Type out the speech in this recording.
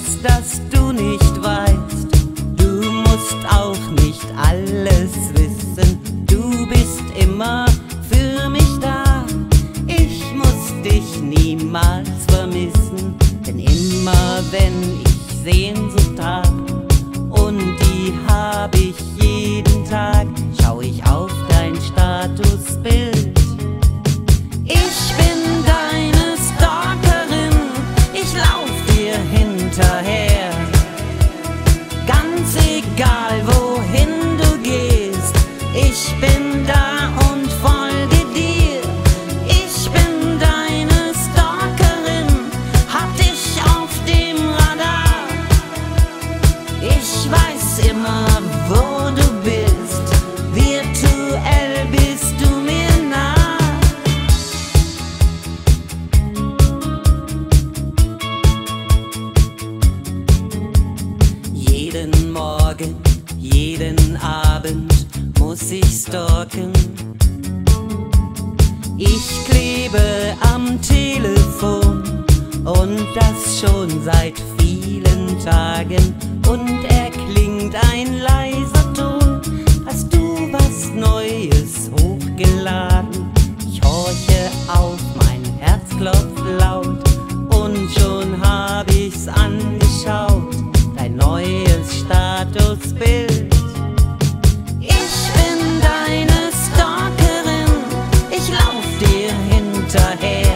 ist, dass du nicht weißt. Du musst auch nicht alles wissen. Du bist immer für mich da. Ich muss dich niemals vermissen, denn immer wenn ich Sehnsucht hab, und die hab ich jeden Tag, schau ich auf dein Statusbild. Ich bin deine Stalkerin, ich lauf dir hinterher. Ganz egal wohin du gehst, ich bin da und folge dir. Ich bin deine Stalkerin, hab dich auf dem Radar. Ich weiß immer, wo du bist, virtuell bist du mir nah. Jeden Morgen, jeden Abend muss ich stalken. Ich klebe am Telefon und das schon seit vielen Tagen. Und erklingt ein leiser Ton. Hast du was Neues hochgeladen? Ich horche auf, mein Herz klopft laut. Und schon hab ich's angeschaut, dein neues Statusbild. Ich bin deine Stalkerin, ich lauf dir hinterher.